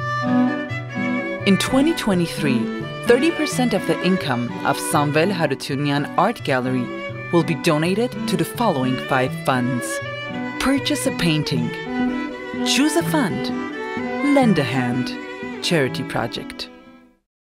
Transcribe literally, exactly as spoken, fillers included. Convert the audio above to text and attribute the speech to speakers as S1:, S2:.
S1: In twenty twenty-three, thirty percent of the income of Samvel Harutyunyan Art Gallery will be donated to the following five funds. Purchase a painting. Choose a fund. Lend a hand. Charity project.